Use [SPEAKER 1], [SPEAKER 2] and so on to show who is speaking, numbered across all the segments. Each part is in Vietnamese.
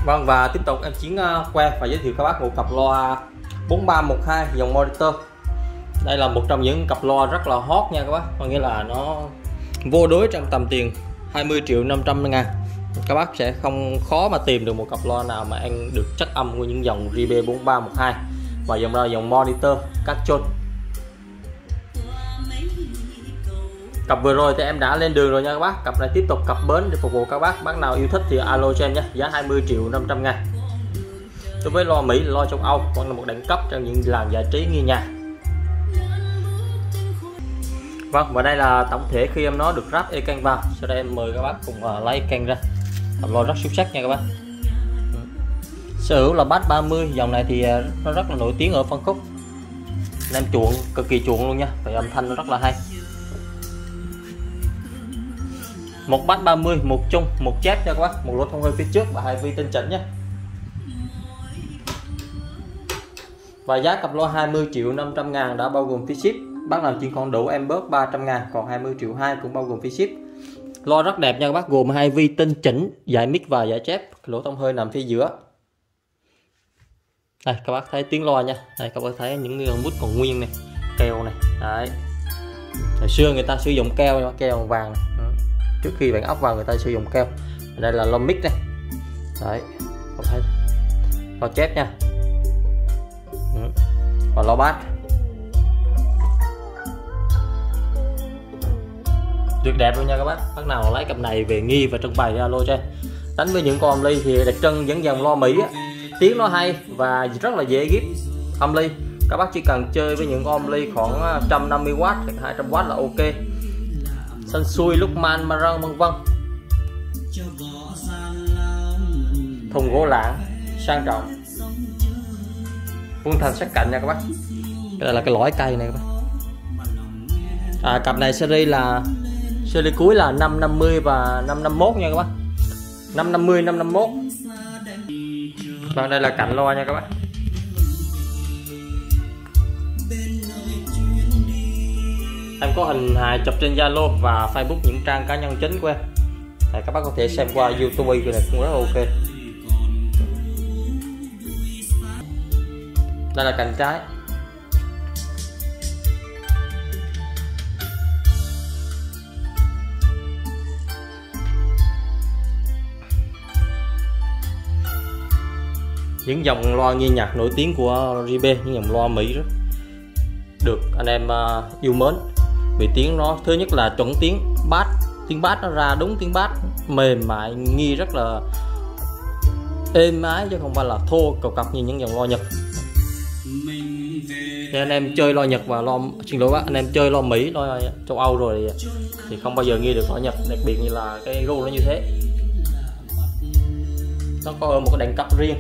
[SPEAKER 1] Vâng, và tiếp tục em Chiến que và giới thiệu các bác một cặp loa 4312 dòng monitor. Đây là một trong những cặp loa rất là hot nha các bác, có nghĩa là nó vô đối trong tầm tiền 20.500.000. Các bác sẽ không khó mà tìm được một cặp loa nào mà ăn được chất âm của những dòng JB 4312 và dòng ra dòng monitor Castron. Cặp vừa rồi thì em đã lên đường rồi nha các bác. Cặp này tiếp tục cặp bến để phục vụ các bác. Bác nào yêu thích thì alo cho em nhé, giá 20.500.000. Đối với loa Mỹ, loa châu Âu còn là một đẳng cấp trong những làng giải trí nghe nhạc. Vâng, và đây là tổng thể khi em nó được ráp e căng vào. Sau đây em mời các bác cùng lấy căng ra. Cặp loa rất xuất sắc nha các bác. Sở hữu là bass 30, dòng này thì nó rất là nổi tiếng ở phân khúc. Em chuộng cực kỳ chuộng luôn nha, và âm thanh nó rất là hay. Một bass 30, một chung, một chép nha các bác, một lỗ thông hơi phía trước và 2 vi tinh chỉnh nhé. Và giá cặp loa 20.500.000 đã bao gồm phí ship. Bác làm chuyện còn đủ em bớt 300.000, còn 20.200.000 cũng bao gồm phí ship. Loa rất đẹp nha các bác, gồm 2 vi tinh chỉnh, giải mic và giải chép, lỗ thông hơi nằm phía giữa. Đây các bác thấy tiếng loa nha, đây các bác thấy những nút còn nguyên này, keo này. Đấy. Hồi xưa người ta sử dụng keo vàng này. Trước khi bạn ốc vào người ta sử dụng keo. Đây là loa mic này. Đấy, các thấy loa chép nha. Và loa bass. Tuyệt đẹp luôn nha các bác. Bác nào lấy cặp này về nghi và trưng bày alo cho em. Đánh với những con âm ly thì đặc trưng những dòng loa Mỹ á, tiếng nó hay và rất là dễ ghép âm ly. Các bác chỉ cần chơi với những con âm ly khoảng 150W hoặc 200W là ok. Sân xuôi, lúc man, marang vân vân. Thùng gỗ lạng sang trọng, vuông thành sắc cạnh nha các bác. Đây là cái lõi cây này các bác. Cặp này series cuối là 550 và 551 nha các bác. 550, 551. Và đây là cạnh loa nha các bác. Em có hình hài chụp trên Zalo và Facebook, những trang cá nhân chính của em. Các bác có thể xem qua YouTube này cũng rất là ok. Đây là cạnh trái. Những dòng loa nghe nhạc nổi tiếng của JB, những dòng loa Mỹ rất được anh em yêu mến vì tiếng nó thứ nhất là chuẩn tiếng bass, tiếng bass nó ra đúng tiếng bass, mềm mại, nghe rất là êm ái chứ không phải là thô cầu cọc như những dòng loa Nhật. Thì anh em chơi loa Nhật và anh em chơi loa Mỹ, loa châu Âu rồi thì không bao giờ nghe được loa Nhật, đặc biệt như là cái gu nó như thế. Nó có ở một cái đẳng cấp riêng.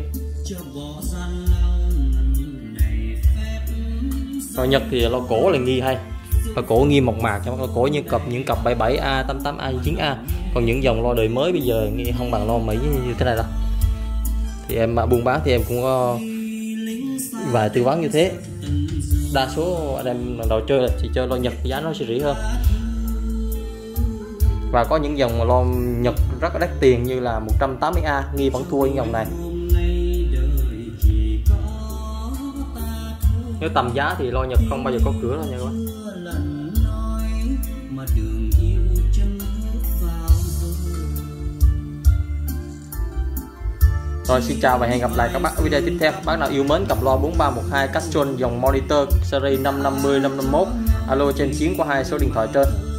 [SPEAKER 1] Loa Nhật thì loa cổ là nghi hay, loa cổ nghi mộc mạc, loa cổ như những cặp 77A, 88A, 9A. Còn những dòng loa đời mới bây giờ nghi không bằng loa Mỹ như thế này đâu. Thì em buôn bán thì em cũng có vài tư vấn như thế. Đa số anh em lần đầu chơi là chỉ chơi loa Nhật, giá nó sẽ rẻ hơn. Và có những dòng loa Nhật rất là đắt tiền như là 180A, nghi vẫn thua những dòng này. Nếu tầm giá thì loa Nhật không bao giờ có cửa đâu nha các bạn. Rồi xin chào và hẹn gặp lại các bác ở video tiếp theo. Bác nào yêu mến cặp loa 4312 Castron dòng monitor series 550, 551 alo trên Chiến qua 2 số điện thoại trên.